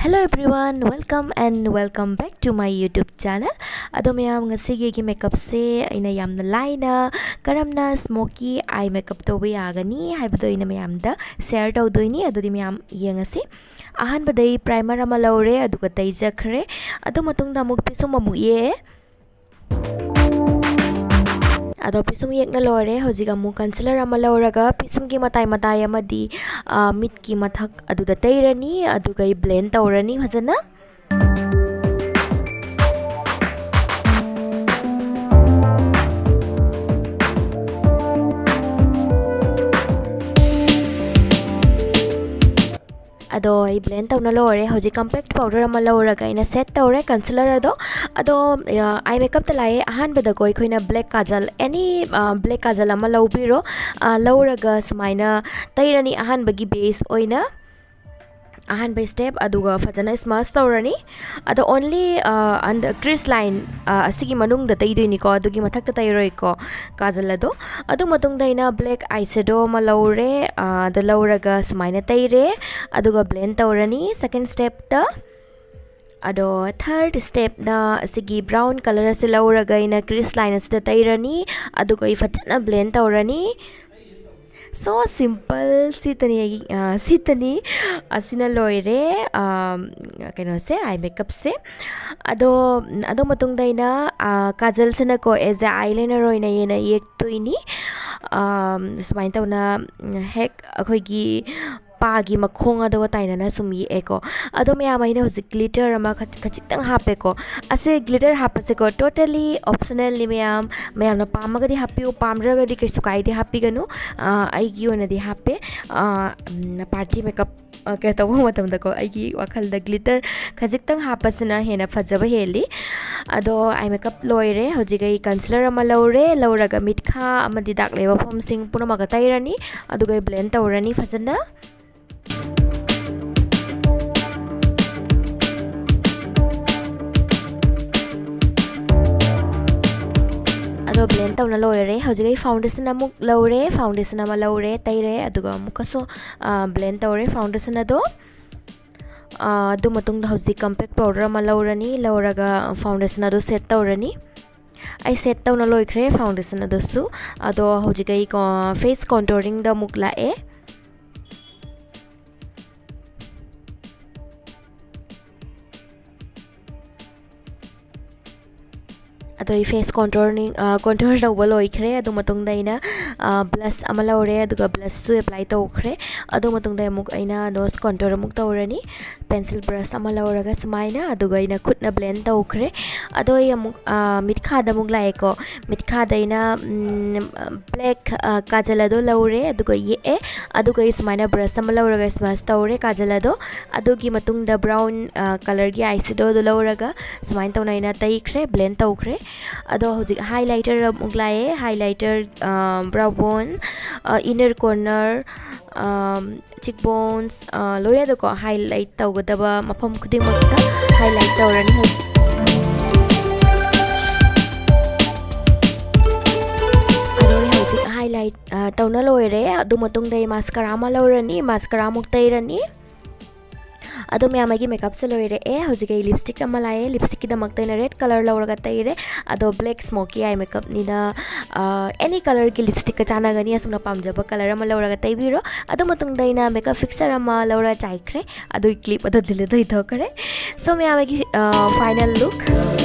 Hello everyone, welcome back to my YouTube channel. Ado mayam ngasigi gi makeup se ina yamna laina karamna smoky eye makeup to we agani haibado ina mayam da share tawdoini adudi mayam yengasi ahan badai primer ama lawre aduga taijakhre adu matungda amuk pisum amuk ye ado pisum yekna lore hojiga mu concealer ama lawraga pisum ki matai amadi mid ki mathak aduda tairani aduga blend tawrani fajana ado I blend tawna lore hoji compact powder ama lawraga ina set tawre concealer ado eye makeup talai ahan bada koi khoina black kajal any black kajal ama lawbiro lawraga sumaina tairani ahan bagi base oina ahan by step aduga fajana smudge tawrani ado only on the crease line asigi manung da taidoini ko adugi mathak ta tairoi ko kajal adu matung da ina black eyeshadow ma lawre the lawraga sumaina taire aduga blend tawrani second step ta ado third step na asigi brown color ase lawraga ina crease line ase tairani aduga I fajana blend tawrani so simple sitani asina loire kaino se eye makeup se ado matung daina kajal sena ko as a eyeliner oina yena yek toini sumain tawna hek akhoi gi pagi makhong ado taina na sumi eko ado me amaina hoji glitter ama khachitang hapeko ase glitter hapase ko totally optional ni mayam na pamaga di happy pamraga di kesu kai di happy ganu ai gi ona di happy party makeup ke tawo matam da ko ai gi wakhal da glitter khachitang hapasna hena phajaba heli ado eye makeup loire hoji gai concealer ama lawraga mitkha amadi dak leba form sing puna maga tairani adu gai blend tawrani fajana ado blend tawna loire hojigai foundation amuk lawre foundation ama lawre taire aduga amukaso blend tawre foundation ado adu matungda hoji compact powder ama lawrani lawraga foundation ado set tawrani I set tawna loikhre foundation ado su ado hojigai face contouring da muk lae ado face contouring contour tawba loikhre adu matungda ina blush ama lawre aduga blush su apply tawkhre adu matungda amuk aina nose contour amuk tawrani pencil brush ama lawraga sumaina aduga ina khutna blend tawkhre ado amuk mitkha da amuk laeko mitkha da ina black kajal ado lawre aduga ye aduga sumaina brush ama lawraga smudge tawre kajal ado adugi matungda brown color gi eyeshadow do lawraga sumain tawna ina taikhre blend tawkhre ado hojik highlighter amuk lae highlighter brow bone inner corner cheekbones loya da ko highlight tawgadaba mafam khuding makta highlight tawrani ado hojik highlight tawna loire adu matung dai mascara ma lawrani mascara muk tairani ado me amagi makeup se loire hojigai lipstick ama lae lipstick ki damak taina red color lawraga taire ado black smoky eye makeup ni na any color ki lipstick ka chana gani asumna pamjaba color ama lawraga taibiro ado matung daina makeup fixer ama lawra chaikhre ado clip ado dile dai thokare so me amagi final look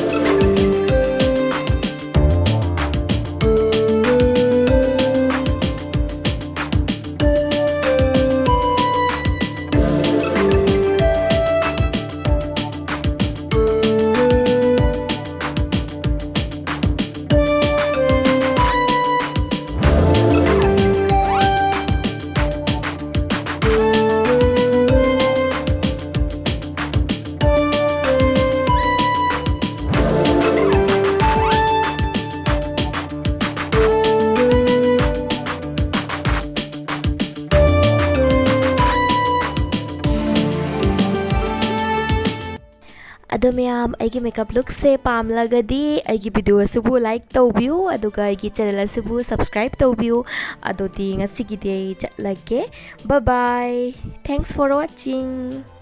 ado mayam aigi makeup look se pamlagadi aigi video asibu like tawbiu aduga aigi channel asibu subscribe tawbiu adodi ngasigi de chatlage bye bye thanks for watching.